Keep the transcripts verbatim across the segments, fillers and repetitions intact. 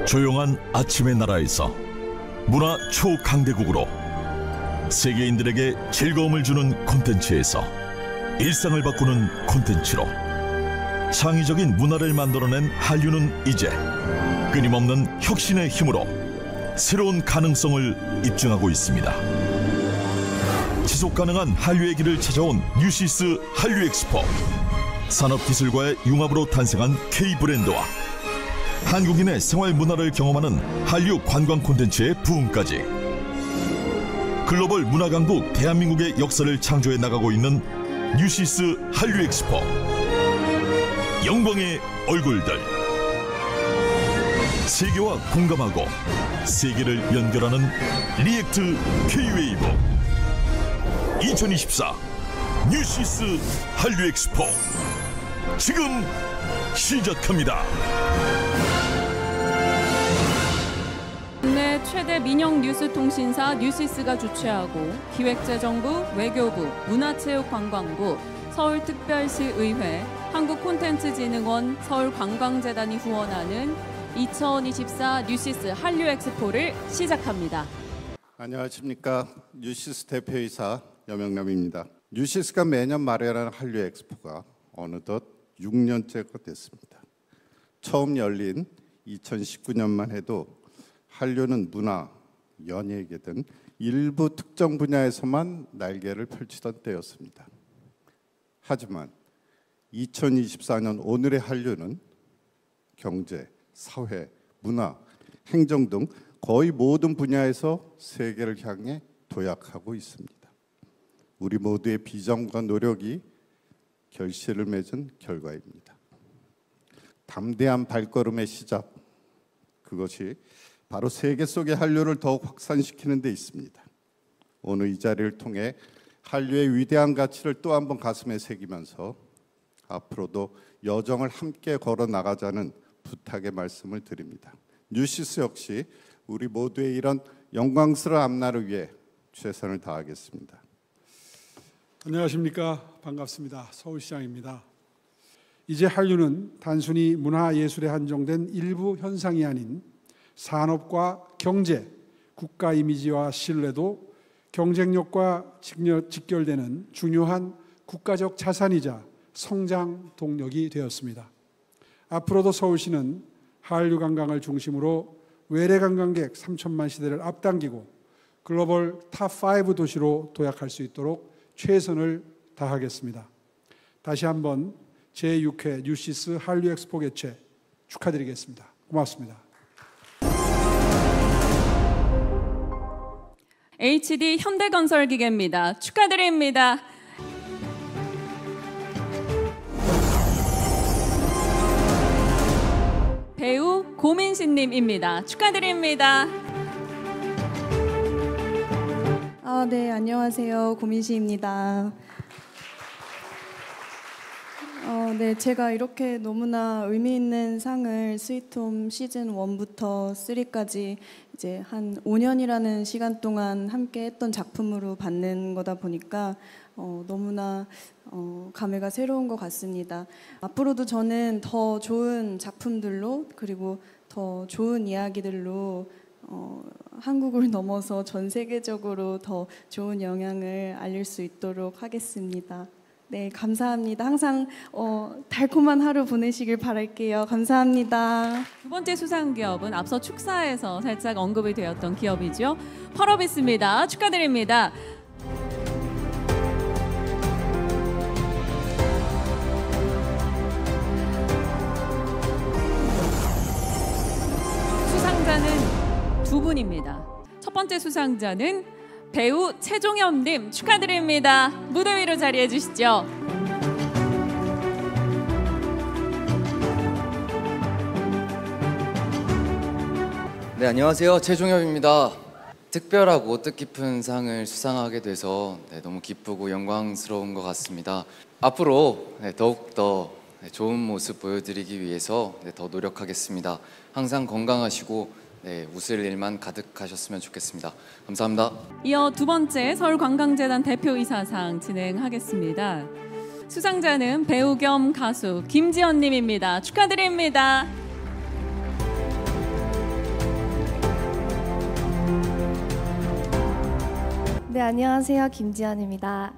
조용한 아침의 나라에서 문화 초강대국으로 세계인들에게 즐거움을 주는 콘텐츠에서 일상을 바꾸는 콘텐츠로 창의적인 문화를 만들어낸 한류는 이제 끊임없는 혁신의 힘으로 새로운 가능성을 입증하고 있습니다. 지속가능한 한류의 길을 찾아온 뉴시스 한류엑스포. 산업기술과의 융합으로 탄생한 K브랜드와 한국인의 생활 문화를 경험하는 한류 관광 콘텐츠의 부흥까지 글로벌 문화강국 대한민국의 역사를 창조해 나가고 있는 뉴시스 한류엑스포. 영광의 얼굴들. 세계와 공감하고 세계를 연결하는 리액트 K-웨이브 이천이십사 뉴시스 한류엑스포 지금 시작합니다. 국내 최대 민영 뉴스 통신사 뉴시스가 주최하고 기획재정부, 외교부, 문화체육관광부, 서울특별시의회, 한국콘텐츠진흥원, 서울관광재단이 후원하는 이천이십사 뉴시스 한류엑스포를 시작합니다. 안녕하십니까. 뉴시스 대표이사 여명남입니다. 뉴시스가 매년 마련하는 한류엑스포가 어느덧 육 년째가 됐습니다. 처음 열린 이천십구 년만 해도 한류는 문화, 연예계 등 일부 특정 분야에서만 날개를 펼치던 때였습니다. 하지만 이천이십사 년 오늘의 한류는 경제, 사회, 문화, 행정 등 거의 모든 분야에서 세계를 향해 도약하고 있습니다. 우리 모두의 비전과 노력이 결실을 맺은 결과입니다. 담대한 발걸음의 시작, 그것이 바로 세계 속의 한류를 더욱 확산시키는 데 있습니다. 오늘 이 자리를 통해 한류의 위대한 가치를 또 한 번 가슴에 새기면서 앞으로도 여정을 함께 걸어 나가자는 부탁의 말씀을 드립니다. 뉴시스 역시 우리 모두의 이런 영광스러운 앞날을 위해 최선을 다하겠습니다. 안녕하십니까. 반갑습니다. 서울시장입니다. 이제 한류는 단순히 문화예술에 한정된 일부 현상이 아닌 산업과 경제, 국가 이미지와 신뢰도, 경쟁력과 직결되는 중요한 국가적 자산이자 성장 동력이 되었습니다. 앞으로도 서울시는 한류 관광을 중심으로 외래 관광객 삼천만 시대를 앞당기고 글로벌 탑 파이브 도시로 도약할 수 있도록 최선을 다하겠습니다. 다시 한번 제육 회 뉴시스 한류엑스포 개최 축하드리겠습니다. 고맙습니다. 에이치디 현대건설기계입니다. 축하드립니다. 배우 고민신님입니다. 축하드립니다. 아, 네, 안녕하세요. 고민시입니다. 어, 네, 제가 이렇게 너무나 의미 있는 상을 스위트홈 시즌 일부터 삼까지 이제 한 오 년이라는 시간 동안 함께 했던 작품으로 받는 거다 보니까 어, 너무나 어, 감회가 새로운 것 같습니다. 앞으로도 저는 더 좋은 작품들로 그리고 더 좋은 이야기들로 어, 한국을 넘어서 전 세계적으로 더 좋은 영향을 알릴 수 있도록 하겠습니다. 네, 감사합니다. 항상 어, 달콤한 하루 보내시길 바랄게요. 감사합니다. 두 번째 수상 기업은 앞서 축사에서 살짝 언급이 되었던 기업이죠. 펄어비스입니다. 축하드립니다. 수상자는 두 분입니다. 첫 번째 수상자는 배우 최종엽님 축하드립니다. 무대 위로 자리해 주시죠. 네, 안녕하세요. 최종엽입니다. 특별하고 뜻깊은 상을 수상하게 돼서 네, 너무 기쁘고 영광스러운 것 같습니다. 앞으로 네, 더욱더 네, 좋은 모습 보여드리기 위해서 네, 더 노력하겠습니다. 항상 건강하시고 네, 웃을 일만 가득하셨으면 좋겠습니다. 감사합니다. 이어 두 번째 서울관광재단 대표이사상 진행하겠습니다. 수상자는 배우 겸 가수 김지연님입니다. 축하드립니다. 네, 안녕하세요. 김지연입니다.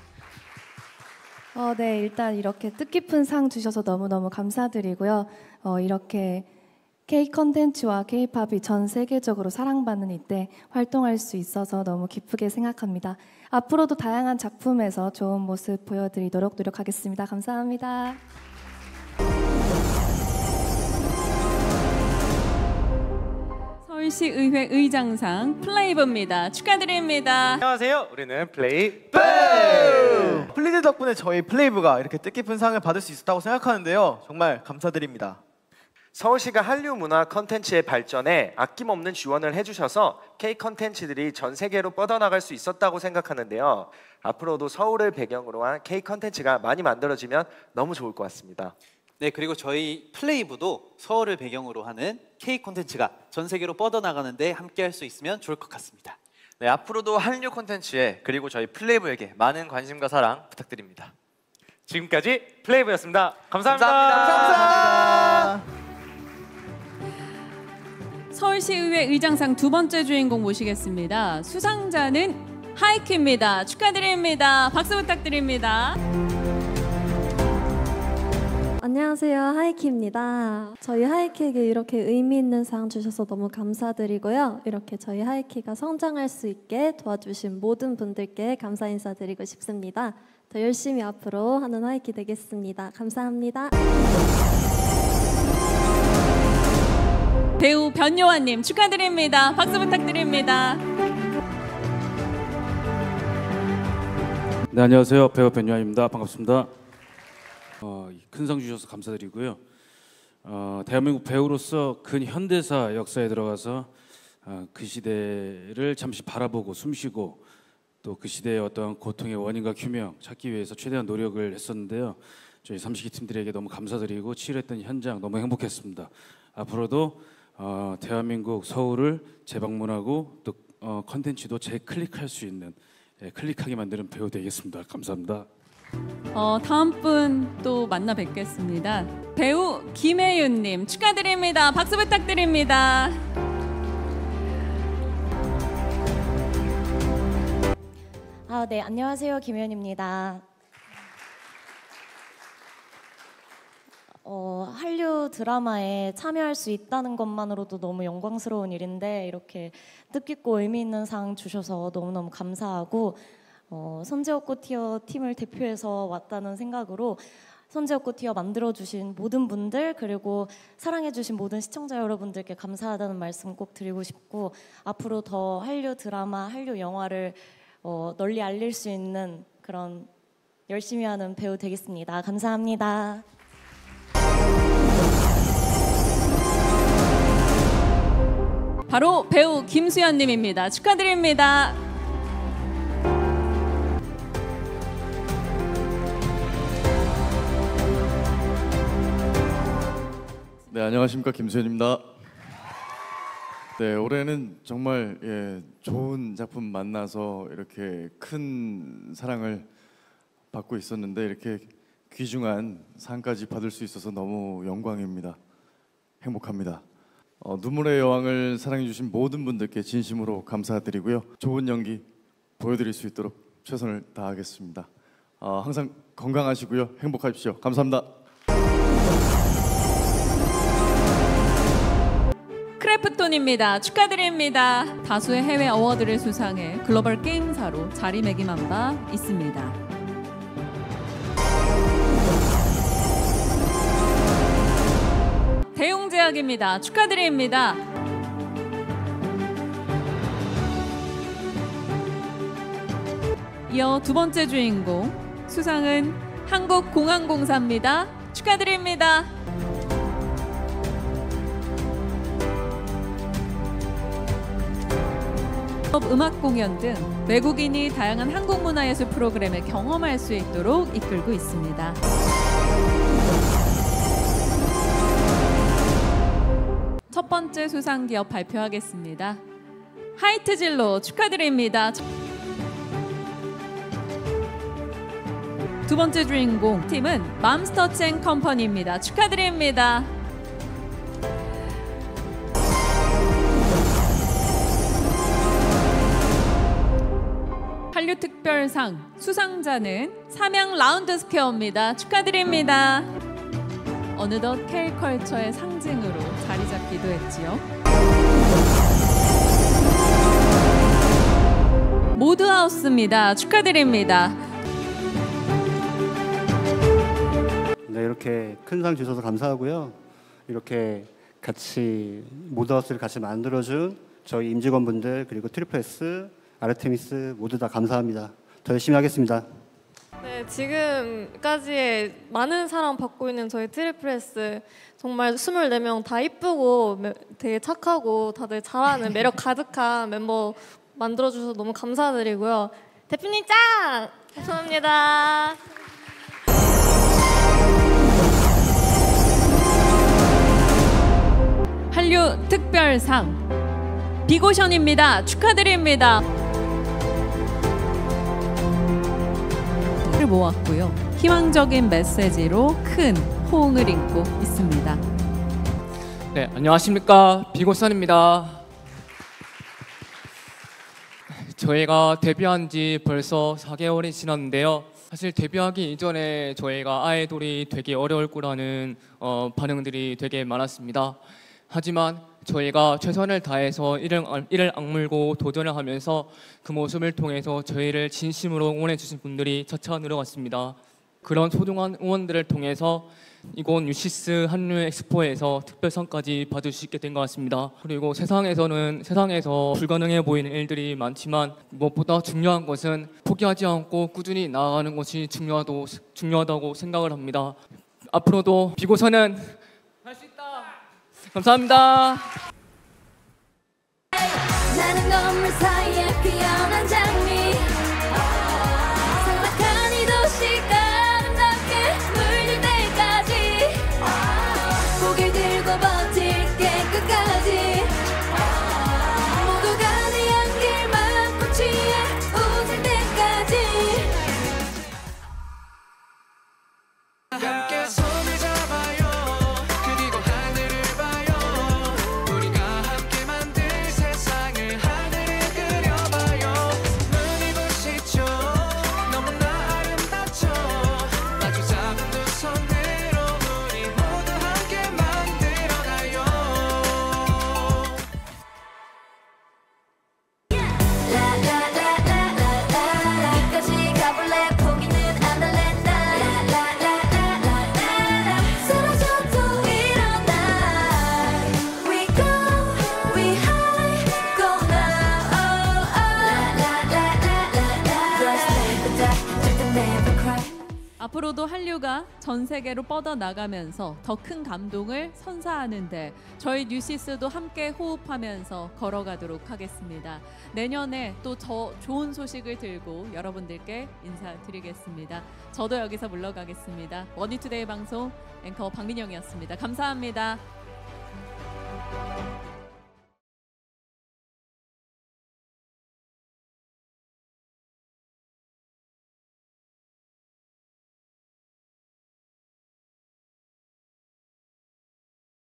어, 네, 일단 이렇게 뜻깊은 상 주셔서 너무너무 감사드리고요. 어, 이렇게 K 컨텐츠와 K-팝이 전 세계적으로 사랑받는 이때 활동할 수 있어서 너무 기쁘게 생각합니다. 앞으로도 다양한 작품에서 좋은 모습 보여드리도록 노력하겠습니다. 감사합니다. 서울시의회 의장상 플레이브입니다. 축하드립니다. 안녕하세요. 우리는 플레이브. 플리들 덕분에 저희 플레이브가 이렇게 뜻깊은 상을 받을 수 있었다고 생각하는데요. 정말 감사드립니다. 서울시가 한류 문화 컨텐츠의 발전에 아낌없는 지원을 해주셔서 K 컨텐츠들이 전 세계로 뻗어나갈 수 있었다고 생각하는데요. 앞으로도 서울을 배경으로 한 K 컨텐츠가 많이 만들어지면 너무 좋을 것 같습니다. 네, 그리고 저희 플레이브도 서울을 배경으로 하는 K 콘텐츠가 전 세계로 뻗어나가는데 함께 할 수 있으면 좋을 것 같습니다. 네, 앞으로도 한류 콘텐츠에 그리고 저희 플레이브에게 많은 관심과 사랑 부탁드립니다. 지금까지 플레이브였습니다. 감사합니다. 감사합니다. 서울시의회 의장상 두 번째 주인공 모시겠습니다. 수상자는 하이큐입니다. 축하드립니다. 박수 부탁드립니다. 안녕하세요, 하이키입니다. 저희 하이키에게 이렇게 의미 있는 상 주셔서 너무 감사드리고요. 이렇게 저희 하이키가 성장할 수 있게 도와주신 모든 분들께 감사 인사드리고 싶습니다. 더 열심히 앞으로 하는 하이키 되겠습니다. 감사합니다. 배우 변요한님 축하드립니다. 박수 부탁드립니다. 네, 안녕하세요. 배우 변요한입니다. 반갑습니다. 어, 큰 상 주셔서 감사드리고요. 어, 대한민국 배우로서 근현대사 역사에 들어가서 어, 그 시대를 잠시 바라보고 숨쉬고 또 그 시대의 어떤 고통의 원인과 규명 찾기 위해서 최대한 노력을 했었는데요. 저희 삼식이 팀들에게 너무 감사드리고 치열했던 현장 너무 행복했습니다. 앞으로도 어, 대한민국 서울을 재방문하고 또 어, 컨텐츠도 재클릭할 수 있는 예, 클릭하게 만드는 배우 되겠습니다. 감사합니다. 어, 다음 분 또 만나 뵙겠습니다. 배우 김혜윤님 축하드립니다. 박수 부탁드립니다. 아, 네, 안녕하세요. 김혜윤입니다. 어, 한류 드라마에 참여할 수 있다는 것만으로도 너무 영광스러운 일인데 이렇게 뜻깊고 의미 있는 상 주셔서 너무너무 감사하고 어, 선제옥고티어 팀을 대표해서 왔다는 생각으로 선제옥고티어 만들어주신 모든 분들 그리고 사랑해주신 모든 시청자 여러분들께 감사하다는 말씀 꼭 드리고 싶고 앞으로 더 한류 드라마, 한류 영화를 어, 널리 알릴 수 있는 그런 열심히 하는 배우 되겠습니다. 감사합니다. 바로 배우 김수현님입니다. 축하드립니다. 네, 안녕하십니까, 김수현입니다. 네, 올해는 정말 예, 좋은 작품 만나서 이렇게 큰 사랑을 받고 있었는데 이렇게 귀중한 상까지 받을 수 있어서 너무 영광입니다. 행복합니다. 어, 눈물의 여왕을 사랑해주신 모든 분들께 진심으로 감사드리고요. 좋은 연기 보여드릴 수 있도록 최선을 다하겠습니다. 어, 항상 건강하시고요. 행복하십시오. 감사합니다. 크래프톤입니다. 축하드립니다. 다수의 해외 어워드를 수상해 글로벌 게임사로 자리매김한 바 있습니다. 대웅제약입니다. 축하드립니다. 이어 두 번째 주인공 수상은 한국공항공사입니다. 축하드립니다. 음악 공연 등 외국인이 다양한 한국 문화예술 프로그램을 경험할 수 있도록 이끌고 있습니다. 첫 번째 수상 기업 발표하겠습니다. 하이트진로 축하드립니다. 두 번째 주인공 팀은 맘스터치 컴퍼니입니다. 축하드립니다. 한류 특별상 수상자는 삼양 라운드 스퀘어입니다. 축하드립니다. 어느덧 K컬처의 상징으로 자리 잡기도 했지요. 모드하우스입니다. 축하드립니다. 네, 이렇게 큰 상 주셔서 감사하고요. 이렇게 같이 모드하우스를 같이 만들어준 저희 임직원분들 그리고 트리플 S, 아르테미스 모두 다 감사합니다. 더 열심히 하겠습니다. 네, 지금까지 많은 사랑 받고 있는 저희 트리플 S 정말 이십사 명 다 이쁘고 되게 착하고 다들 잘하는 매력 가득한 멤버 만들어주셔서 너무 감사드리고요. 대표님 짱! 감사합니다. 한류 특별상 비고션입니다. 축하드립니다. 를 모았고요. 희망적인 메시지로 큰 호응을 읽고 있습니다. 네, 안녕하십니까, 비고선입니다. 저희가 데뷔한 지 벌써 사 개월이 지났는데요. 사실 데뷔하기 이전에 저희가 아이돌이 되게 어려울 거라는 어, 반응들이 되게 많았습니다. 하지만 저희가 최선을 다해서 이를, 이를 악물고 도전을 하면서 그 모습을 통해서 저희를 진심으로 응원해 주신 분들이 차차 늘어갔습니다. 그런 소중한 응원들을 통해서 이곳 유시스 한류 엑스포에서 특별상까지 받을 수 있게 된 것 같습니다. 그리고 세상에서는 세상에서 불가능해 보이는 일들이 많지만 무엇보다 중요한 것은 포기하지 않고 꾸준히 나아가는 것이 중요하다고, 중요하다고 생각을 합니다. 앞으로도 비고선은 할 수 있다. 감사합니다. 나는 건물 사이에 피어난 장미 상막한 이 도시가 아름답게 물들 때까지 고개를 들고 버틸게 끝까지 모두가 내 향기만 꽃이에 웃을 때까지 함께 손을 잡아요. 그리고 하늘을 봐요. 우리가 함께 만들 세상을 하늘을 그려봐요. 눈이 부시죠. 너무나 아름답죠. 마주 잡은 두 손으로 우리 모두 함께 만들어가요. 라라라라라라 끝까지 가볼래. 포기는 안 할래. 라라라라라라 쓰러져도 일어나. We go, we high, go now. Oh, oh. 라라라라라라 First never die, 절대 never cry. 앞으로도 한류가 전 세계로 뻗어나가면서 더 큰 감동을 선사하는데 저희 뉴시스도 함께 호흡하면서 걸어가도록 하겠습니다. 내년에 또 더 좋은 소식을 들고 여러분들께 인사드리겠습니다. 저도 여기서 물러가겠습니다. 원니투데이 방송 앵커 박민영이었습니다. 감사합니다.